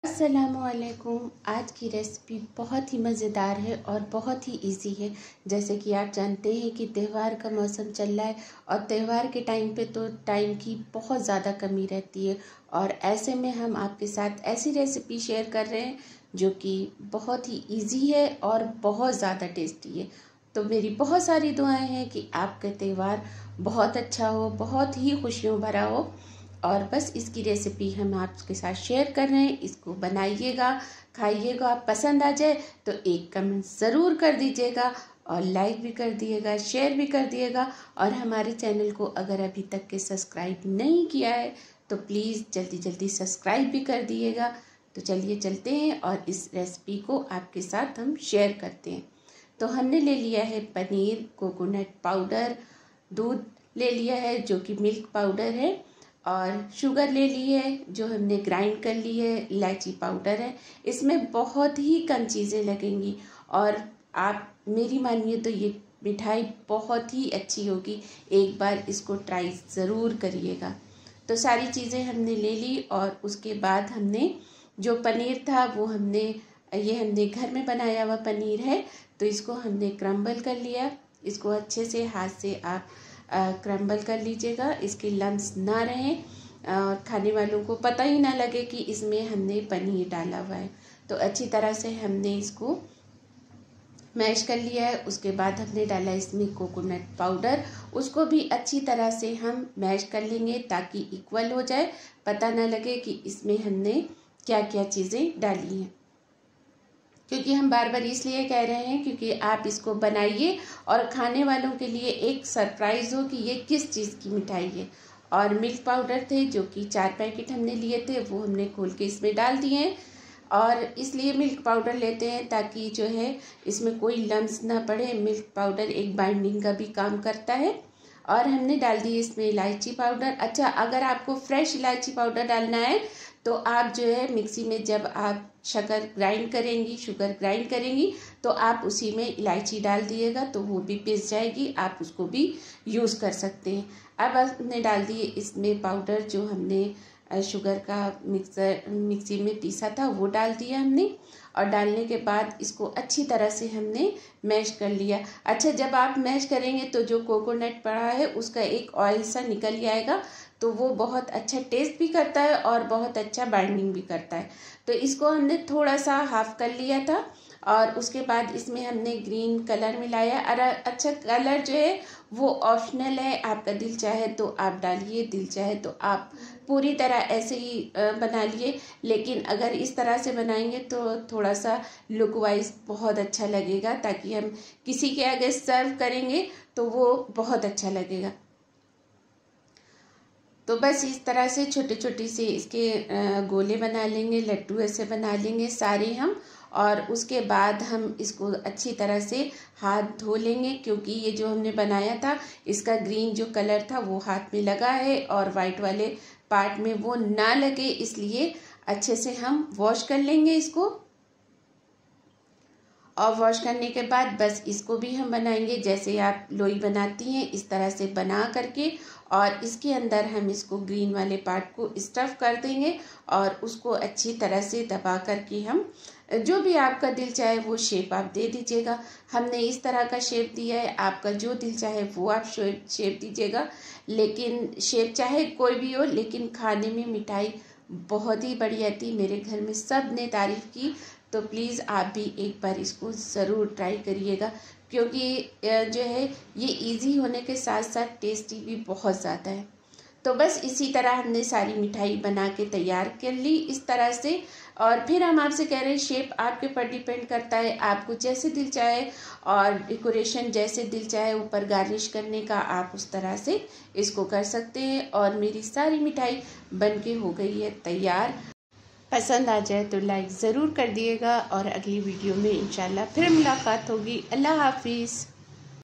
अस्सलामुअलैकुम। आज की रेसिपी बहुत ही मज़ेदार है और बहुत ही इजी है। जैसे कि आप जानते हैं कि त्यौहार का मौसम चल रहा है और त्यौहार के टाइम पे तो टाइम की बहुत ज़्यादा कमी रहती है और ऐसे में हम आपके साथ ऐसी रेसिपी शेयर कर रहे हैं जो कि बहुत ही इजी है और बहुत ज़्यादा टेस्टी है। तो मेरी बहुत सारी दुआएं हैं कि आपका त्यौहार बहुत अच्छा हो, बहुत ही खुशियों भरा हो। और बस इसकी रेसिपी हम आपके साथ शेयर कर रहे हैं। इसको बनाइएगा, खाइएगा, पसंद आ जाए तो एक कमेंट ज़रूर कर दीजिएगा और लाइक भी कर दिएगा, शेयर भी कर दिएगा। और हमारे चैनल को अगर अभी तक के सब्सक्राइब नहीं किया है तो प्लीज़ जल्दी जल्दी सब्सक्राइब भी कर दिएगा। तो चलिए चलते हैं और इस रेसिपी को आपके साथ हम शेयर करते हैं। तो हमने ले लिया है पनीर, कोकोनट पाउडर, दूध ले लिया है जो कि मिल्क पाउडर है, और शुगर ले ली है जो हमने ग्राइंड कर ली है, इलायची पाउडर है। इसमें बहुत ही कम चीज़ें लगेंगी और आप मेरी मानिए तो ये मिठाई बहुत ही अच्छी होगी। एक बार इसको ट्राई ज़रूर करिएगा। तो सारी चीज़ें हमने ले ली और उसके बाद हमने जो पनीर था वो हमने घर में बनाया हुआ पनीर है तो इसको हमने क्रम्बल कर लिया। इसको अच्छे से हाथ से आप क्रम्बल कर लीजिएगा, इसके लम्स ना रहें और खाने वालों को पता ही ना लगे कि इसमें हमने पनीर डाला हुआ है। तो अच्छी तरह से हमने इसको मैश कर लिया है। उसके बाद हमने डाला इसमें कोकोनट पाउडर, उसको भी अच्छी तरह से हम मैश कर लेंगे ताकि इक्वल हो जाए, पता ना लगे कि इसमें हमने क्या क्या चीज़ें डाली हैं। क्योंकि हम बार बार इसलिए कह रहे हैं क्योंकि आप इसको बनाइए और खाने वालों के लिए एक सरप्राइज़ हो कि ये किस चीज़ की मिठाई है। और मिल्क पाउडर थे जो कि 4 पैकेट हमने लिए थे वो हमने खोल के इसमें डाल दिए हैं। और इसलिए मिल्क पाउडर लेते हैं ताकि जो है इसमें कोई लम्स ना पड़े। मिल्क पाउडर एक बाइंडिंग का भी काम करता है। और हमने डाल दी इसमें इलायची पाउडर। अच्छा, अगर आपको फ्रेश इलायची पाउडर डालना है तो आप जो है मिक्सी में जब आप शुगर ग्राइंड करेंगी तो आप उसी में इलायची डाल दिएगा तो वो भी पिस जाएगी, आप उसको भी यूज़ कर सकते हैं। अब हमने डाल दिए इसमें पाउडर जो हमने शुगर का मिक्सी में पीसा था वो डाल दिया हमने। और डालने के बाद इसको अच्छी तरह से हमने मैश कर लिया। अच्छा, जब आप मैश करेंगे तो जो कोकोनट पड़ा है उसका एक ऑयल सा निकल ही आएगा तो वो बहुत अच्छा टेस्ट भी करता है और बहुत अच्छा बाइंडिंग भी करता है। तो इसको हमने थोड़ा सा हाफ कर लिया था और उसके बाद इसमें हमने ग्रीन कलर मिलाया। और अच्छा, कलर जो है वो ऑप्शनल है, आपका दिल चाहे तो आप डालिए, दिल चाहे तो आप पूरी तरह ऐसे ही बना लिए। लेकिन अगर इस तरह से बनाएंगे तो थोड़ा सा लुक वाइज बहुत अच्छा लगेगा, ताकि हम किसी के आगे सर्व करेंगे तो वो बहुत अच्छा लगेगा। तो बस इस तरह से छोटे छोटे से इसके गोले बना लेंगे, लड्डू ऐसे बना लेंगे सारे हम। और उसके बाद हम इसको अच्छी तरह से हाथ धो लेंगे क्योंकि ये जो हमने बनाया था इसका ग्रीन जो कलर था वो हाथ में लगा है और वाइट वाले पार्ट में वो ना लगे, इसलिए अच्छे से हम वॉश कर लेंगे इसको। और वॉश करने के बाद बस इसको भी हम बनाएंगे जैसे आप लोई बनाती हैं इस तरह से बना करके। और इसके अंदर हम इसको ग्रीन वाले पार्ट को स्टफ़ कर देंगे और उसको अच्छी तरह से दबा करके हम जो भी आपका दिल चाहे वो शेप आप दे दीजिएगा। हमने इस तरह का शेप दिया है, आपका जो दिल चाहे वो आप शेप दीजिएगा। लेकिन शेप चाहे कोई भी हो, लेकिन खाने में मिठाई बहुत ही बढ़िया थी, मेरे घर में सब ने तारीफ़ की। तो प्लीज़ आप भी एक बार इसको ज़रूर ट्राई करिएगा क्योंकि जो है ये इजी होने के साथ साथ टेस्टी भी बहुत ज़्यादा है। तो बस इसी तरह हमने सारी मिठाई बना के तैयार कर ली इस तरह से। और फिर हम आपसे कह रहे हैं शेप आपके पर डिपेंड करता है, आपको जैसे दिल चाहे और डेकोरेशन जैसे दिल चाहे ऊपर गार्निश करने का आप उस तरह से इसको कर सकते हैं। और मेरी सारी मिठाई बन के हो गई है तैयार। पसंद आ जाए तो लाइक ज़रूर कर दिएगा और अगली वीडियो में इंशाल्लाह फिर मुलाकात होगी। अल्लाह हाफिज़।